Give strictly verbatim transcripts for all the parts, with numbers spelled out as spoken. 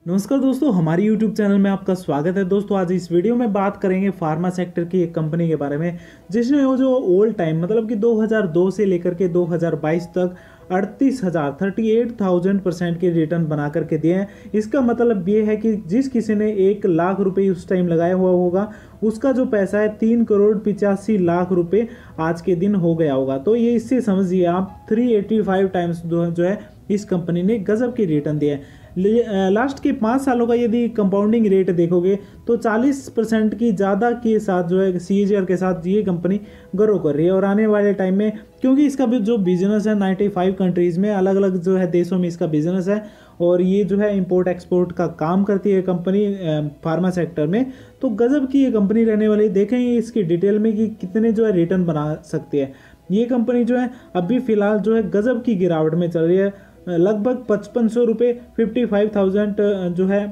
नमस्कार दोस्तों, हमारी यूट्यूब चैनल में आपका स्वागत है। दोस्तों आज इस वीडियो में बात करेंगे फार्मा सेक्टर की एक कंपनी के बारे में जिसने वो जो ओल्ड टाइम मतलब कि दो हज़ार दो से लेकर के दो हज़ार बाईस तक अड़तीस हज़ार थर्टी एट थाउजेंड परसेंट के रिटर्न बना करके दिए हैं। इसका मतलब ये है कि जिस किसी ने एक लाख रुपए उस टाइम लगाया हुआ होगा उसका जो पैसा है तीन करोड़ पिचासी लाख रुपए आज के दिन हो गया होगा। तो ये इससे समझिए आप थ्री एटी फाइव टाइम्स जो है इस कंपनी ने गजब की रिटर्न दिए हैं। लास्ट के पाँच सालों का यदि कंपाउंडिंग रेट देखोगे तो चालीस परसेंट की ज़्यादा के साथ जो है सी ए जी आर के साथ ये कंपनी ग्रो कर रही है। और आने वाले टाइम में क्योंकि इसका भी जो बिजनेस है पचानवे कंट्रीज़ में अलग अलग जो है देशों में इसका बिजनेस है और ये जो है इंपोर्ट एक्सपोर्ट का काम करती है कंपनी फार्मा सेक्टर में, तो गजब की ये कंपनी रहने वाली। देखेंगे इसकी डिटेल में कि कितने जो है रिटर्न बना सकती है ये कंपनी। जो है अभी फिलहाल जो है गजब की गिरावट में चल रही है, लगभग पचपन सौ रुपये फिफ्टी फाइव थाउजेंड जो है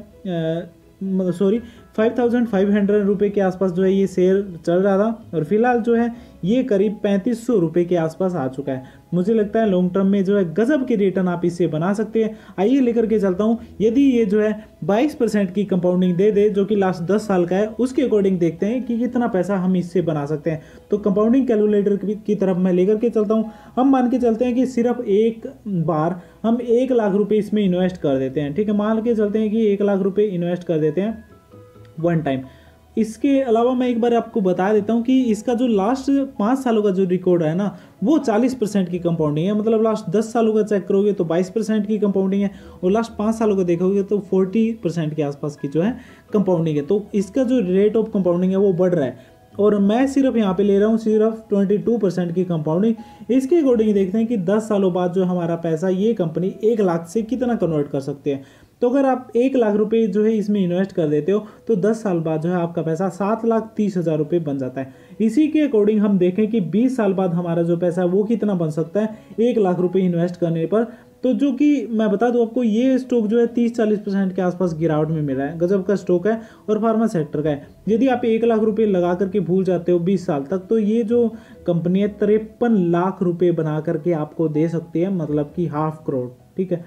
sorry five thousand five hundred रुपये के आसपास जो है ये शेयर चल रहा था और फिलहाल जो है ये करीब पैंतीस सौ रुपये के आसपास आ चुका है। मुझे लगता है लॉन्ग टर्म में जो है गजब के रिटर्न आप इससे बना सकते हैं। आइए लेकर के चलता हूँ, यदि ये जो है बाईस परसेंट की कंपाउंडिंग दे दे जो कि लास्ट दस साल का है उसके अकॉर्डिंग देखते हैं कि कितना पैसा हम इससे बना सकते हैं। तो कंपाउंडिंग कैलकुलेटर की तरफ मैं लेकर के चलता हूँ। हम मान के चलते हैं कि सिर्फ एक बार हम एक लाख रुपये इसमें इन्वेस्ट कर देते हैं, ठीक है। मान के चलते हैं कि एक लाख रुपये इन्वेस्ट कर देते हैं वन टाइम। इसके अलावा मैं एक बार आपको बता देता हूँ कि इसका जो लास्ट पाँच सालों का जो रिकॉर्ड है ना वो चालीस परसेंट की कंपाउंडिंग है। मतलब लास्ट दस सालों का चेक करोगे तो बाईस परसेंट की कंपाउंडिंग है और लास्ट पाँच सालों का देखोगे तो चालीस परसेंट के आसपास की जो है कंपाउंडिंग है। तो इसका जो रेट ऑफ कंपाउंडिंग है वो बढ़ रहा है और मैं सिर्फ यहाँ पे ले रहा हूँ सिर्फ बाईस परसेंट की कंपाउंडिंग। इसके अकॉर्डिंग देखते हैं कि दस सालों बाद जो हमारा पैसा ये कंपनी एक लाख से कितना कन्वर्ट कर सकते हैं। तो अगर आप एक लाख रुपए जो है इसमें इन्वेस्ट कर देते हो तो दस साल बाद जो है आपका पैसा सात लाख तीस हज़ार रुपये बन जाता है। इसी के अकॉर्डिंग हम देखें कि बीस साल बाद हमारा जो पैसा है वो कितना बन सकता है एक लाख रुपये इन्वेस्ट करने पर। तो जो कि मैं बता दूं आपको ये स्टॉक जो है तीस चालीस परसेंट के आसपास गिरावट में मिला है। गजब का स्टॉक है और फार्मा सेक्टर का है। यदि आप एक लाख रुपए लगा करके भूल जाते हो बीस साल तक तो ये जो कंपनी है तिरपन लाख रुपए बना करके आपको दे सकती है, मतलब कि हाफ करोड़, ठीक है।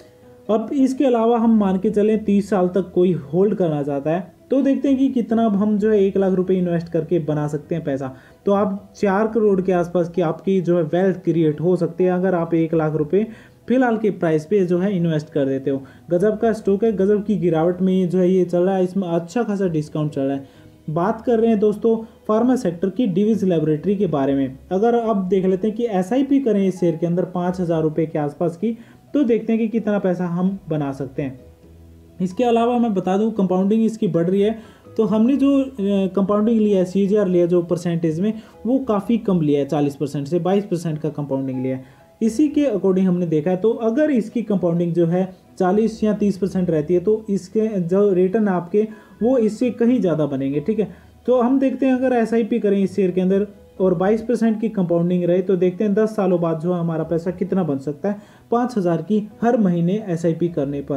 अब इसके अलावा हम मान के चलें तीस साल तक कोई होल्ड करना चाहता है तो देखते हैं कि कितना हम जो है एक लाख रुपए इन्वेस्ट करके बना सकते हैं पैसा। तो आप चार करोड़ के आसपास की आपकी जो है वेल्थ क्रिएट हो सकती है अगर आप एक लाख रुपए फिलहाल के प्राइस पे जो है इन्वेस्ट कर देते हो। गजब का स्टॉक है, गजब की गिरावट में जो है ये चल रहा है, इसमें अच्छा खासा डिस्काउंट चल रहा है। बात कर रहे हैं दोस्तों फार्मा सेक्टर की डिवीज लेबोरेटरी के बारे में। अगर आप देख लेते हैं कि एस आई पी करें इस शेयर के अंदर पाँच हज़ार रुपये के आसपास की तो देखते हैं कि कितना पैसा हम बना सकते हैं। इसके अलावा मैं बता दूं कंपाउंडिंग इसकी बढ़ रही है। तो हमने जो कंपाउंडिंग लिया है सी जी आर लिया जो परसेंटेज में वो काफ़ी कम लिया है, चालीस परसेंट से बाईस परसेंट का कंपाउंडिंग लिया है। इसी के अकॉर्डिंग हमने देखा है तो अगर इसकी कंपाउंडिंग जो है चालीस या तीस परसेंट रहती है तो इसके जो रिटर्न आपके वो इससे कहीं ज़्यादा बनेंगे, ठीक है। तो हम देखते हैं अगर एस आई पी करें इस शेयर के अंदर और बाईस परसेंट की कंपाउंडिंग रहे तो देखते हैं दस सालों बाद जो हमारा पैसा कितना बन सकता है पाँच हज़ार की हर महीने एस आई पी करने पर।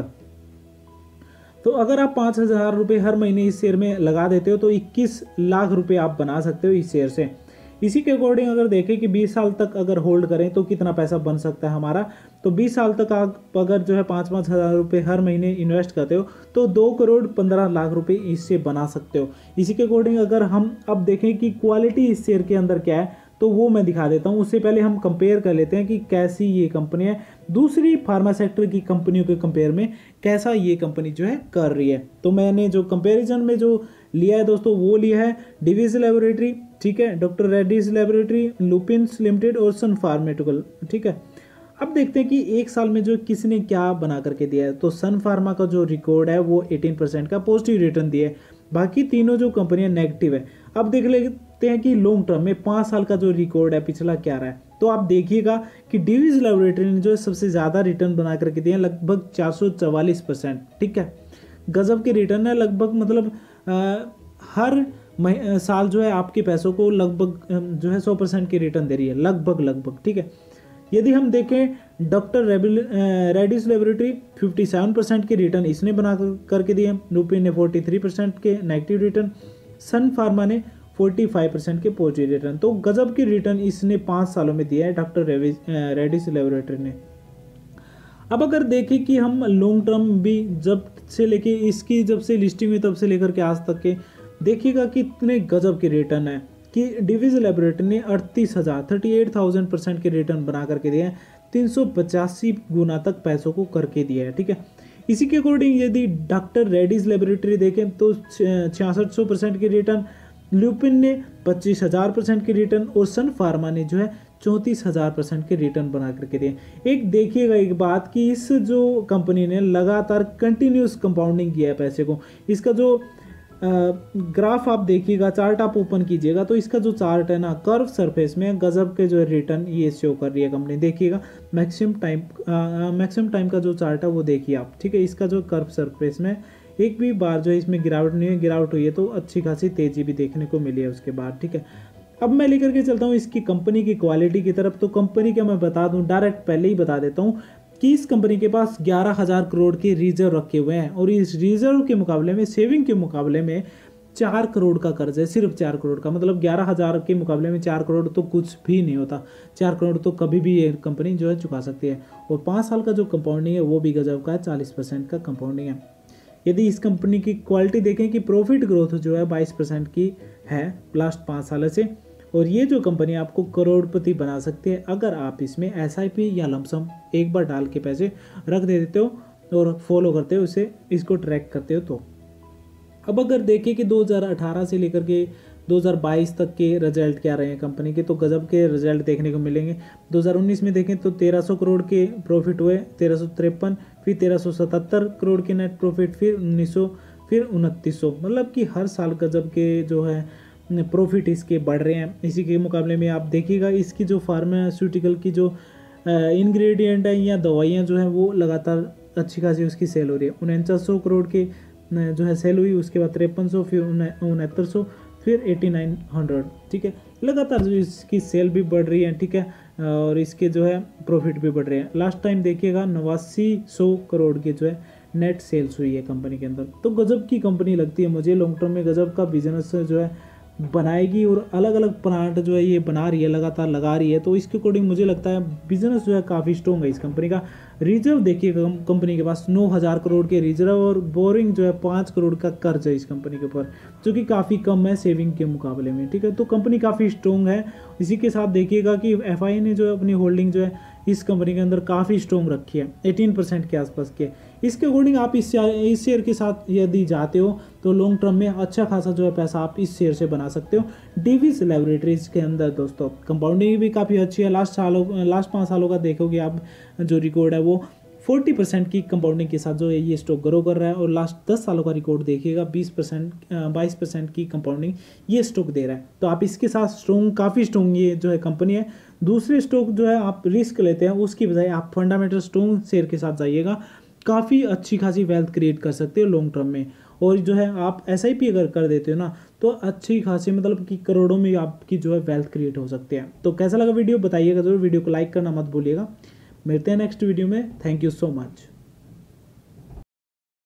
तो अगर आप पाँच हज़ार रुपये हर महीने इस शेयर में लगा देते हो तो इक्कीस लाख रुपए आप बना सकते हो इस शेयर से। इसी के अकॉर्डिंग अगर देखें कि बीस साल तक अगर होल्ड करें तो कितना पैसा बन सकता है हमारा, तो बीस साल तक आप अगर जो है पाँच पाँच हज़ार रुपये हर महीने इन्वेस्ट करते हो तो दो करोड़ पंद्रह लाख रुपए इससे बना सकते हो। इसी के अकॉर्डिंग अगर हम अब देखें कि क्वालिटी इस शेयर के अंदर क्या है तो वो मैं दिखा देता हूँ। उससे पहले हम कंपेयर कर लेते हैं कि कैसी ये कंपनी है दूसरी फार्मा सेक्टर की कंपनियों के कंपेयर में, कैसा ये कंपनी जो है कर रही है। तो मैंने जो कंपैरिजन में जो लिया है दोस्तों वो लिया है डिवीज लेबोरेटरी, ठीक है, doctor Reddy's laboratory, Lupins limited और सन फार्मेटिकल, ठीक है। अब देखते हैं कि एक साल में जो किसने क्या बना करके दिया है। तो सन फार्मा का जो रिकॉर्ड है वो अठारह परसेंट का पॉजिटिव रिटर्न दिया है, बाकी तीनों जो कंपनियां नेगेटिव है। अब देख लेते हैं कि लॉन्ग टर्म में पाँच साल का जो रिकॉर्ड है पिछला क्या रहा है। तो आप देखिएगा कि डिवीज लेबोरेटरी ने जो है सबसे ज़्यादा रिटर्न बना करके दिए हैं लगभग चार सौ चवालीस परसेंट, ठीक है। गजब के रिटर्न है, लगभग मतलब आ, हर साल जो है आपके पैसों को लगभग जो है सौ परसेंट की रिटर्न दे रही है, लगभग लगभग, ठीक है। यदि हम देखें डॉक्टर रेड्डीज लेबोरेटरी सत्तावन परसेंट के रिटर्न इसने बना करके दिए, लुपिन ने तैंतालीस परसेंट के नेगेटिव रिटर्न, सन फार्मा ने पैंतालीस परसेंट के पॉजिटिव रिटर्न। तो गजब के रिटर्न इसने पाँच सालों में दिया है डॉक्टर रेड्डीज लेबोरेटरी ने। अब अगर देखें कि हम लॉन्ग टर्म भी जब से लेके इसकी जब से लिस्टिंग हुई तब से लेकर के आज तक के देखिएगा कि इतने गजब के रिटर्न है कि डिवीज लेबोरेटरी ने अड़तीस हज़ार थर्टी एट थाउजेंड परसेंट के रिटर्न बना करके दिए हैं, तीन सौ पचासी गुना तक पैसों को करके दिया है। ठीक है, इसी के अकॉर्डिंग यदि डॉक्टर रेड्डीज लेबोरेटरी देखें तो छियासठ सौ परसेंट की रिटर्न, ल्यूपिन ने पच्चीस हज़ार परसेंट की रिटर्न और सन फार्मा ने जो है चौंतीस हज़ार परसेंट के रिटर्न बना करके दिए। एक देखिएगा एक बात कि इस जो कंपनी ने लगातार कंटिन्यूस कंपाउंडिंग किया है पैसे को। इसका जो ग्राफ आप देखिएगा, चार्ट आप ओपन कीजिएगा तो इसका जो चार्ट है ना कर्व सरफेस में गजब के जो है रिटर्न ये शो कर रही है कंपनी। देखिएगा मैक्सिमम टाइम मैक्सिमम टाइम का जो चार्ट है वो देखिए आप। ठीक है, इसका जो कर्व सरफेस में एक भी बार जो है इसमें गिरावट नहीं है, गिरावट हुई है तो अच्छी खासी तेजी भी देखने को मिली है उसके बाद। ठीक है, अब मैं लेकर के चलता हूँ इसकी कंपनी की क्वालिटी की तरफ। तो कंपनी का मैं बता दूँ, डायरेक्ट पहले ही बता देता हूँ कि इस कंपनी के पास ग्यारह हज़ार करोड़ के रिजर्व रखे हुए हैं और इस रिजर्व के मुकाबले में सेविंग के मुकाबले में चार करोड़ का कर्ज है, सिर्फ चार करोड़ का। मतलब ग्यारह हज़ार के मुकाबले में चार करोड़ तो कुछ भी नहीं होता। चार करोड़ तो कभी भी ये कंपनी जो है चुका सकती है। और पाँच साल का जो कंपाउंडिंग है वो भी गजब का है, चालीस परसेंट का कंपाउंडिंग है। यदि इस कंपनी की क्वालिटी देखें कि प्रॉफिट ग्रोथ जो है बाईस परसेंट की है लास्ट पाँच साल से, और ये जो कंपनी आपको करोड़पति बना सकती है अगर आप इसमें एसआईपी या लमसम एक बार डाल के पैसे रख दे देते हो और फॉलो करते हो इसे, इसको ट्रैक करते हो तो। अब अगर देखें कि दो हज़ार अठारह से लेकर के दो हज़ार बाईस तक के रिजल्ट क्या रहे हैं कंपनी के, तो गजब के रिजल्ट देखने को मिलेंगे। दो हज़ार उन्नीस में देखें तो तेरह सौ करोड़ के प्रॉफिट हुए, तेरह सौ तिरपन, फिर तेरह सौ सतहत्तर करोड़ के नेट प्रॉफिट, फिर उन्नीस सौ, फिर उनतीस सौ। मतलब कि हर साल गजब के जो है प्रॉफिट इसके बढ़ रहे हैं। इसी के मुकाबले में आप देखिएगा इसकी जो फार्मास्यूटिकल की जो इंग्रेडिएंट है या दवाइयाँ जो हैं वो लगातार अच्छी खासी उसकी सेल हो रही है। उनचास सौ करोड़ के जो है सेल हुई, उसके बाद तिरपन सौ, फिर उनहत्तर सौ, फिर एटी नाइन हंड्रेड। ठीक है, लगातार जो इसकी सेल भी बढ़ रही है। ठीक है, और इसके जो है प्रॉफिट भी बढ़ रहे हैं। लास्ट टाइम देखिएगा नवासी सौ करोड़ की जो है नेट सेल्स हुई है कंपनी के अंदर। तो गजब की कंपनी लगती है मुझे, लॉन्ग टर्म में गजब का बिजनेस जो है बनाएगी और अलग अलग प्लांट जो है ये बना रही है, लगातार लगा रही है। तो इसके अकॉर्डिंग मुझे लगता है बिजनेस जो है काफ़ी स्ट्रॉन्ग है इस कंपनी का। रिजर्व देखिए कंपनी के पास नौ हज़ार करोड़ के रिजर्व और बोरिंग जो है पाँच करोड़ का कर्ज है इस कंपनी के ऊपर, जो कि काफ़ी कम है सेविंग के मुकाबले में। ठीक है, तो कंपनी काफ़ी स्ट्रॉन्ग है। इसी के साथ देखिएगा कि एफ आई ने जो है अपनी होल्डिंग जो है इस कंपनी के अंदर काफ़ी स्ट्रॉन्ग रखी है, अठारह परसेंट के आसपास के। इसके अकॉर्डिंग आप इस इस शेयर के साथ यदि जाते हो तो लॉन्ग टर्म में अच्छा खासा जो है पैसा आप इस शेयर से बना सकते हो डिवीज लेबोरेटरीज के अंदर। दोस्तों कंपाउंडिंग भी काफ़ी अच्छी है। लास्ट सालों लास्ट पाँच सालों का देखोगे आप जो रिकॉर्ड है वो चालीस परसेंट की कंपाउंडिंग के साथ जो है ये स्टॉक ग्रो कर रहा है। और लास्ट दस सालों का रिकॉर्ड देखिएगा बीस परसेंट बाईस परसेंट की कंपाउंडिंग ये स्टॉक दे रहा है। तो आप इसके साथ स्ट्रॉन्ग काफ़ी स्ट्रॉन्ग ये जो है कंपनी है। दूसरे स्टॉक जो है आप रिस्क लेते हैं उसकी बजाय आप फंडामेंटल स्ट्रॉन्ग शेयर के साथ जाइएगा, काफ़ी अच्छी खासी वेल्थ क्रिएट कर सकते हो लॉन्ग टर्म में। और जो है आप एस आई पी अगर कर देते हो ना तो अच्छी खासी मतलब कि करोड़ों में आपकी जो है वेल्थ क्रिएट हो सकते हैं। तो कैसा लगा वीडियो बताइएगा जरूर, वीडियो को लाइक करना मत भूलिएगा। मिलते हैं नेक्स्ट वीडियो में। Thank you so much.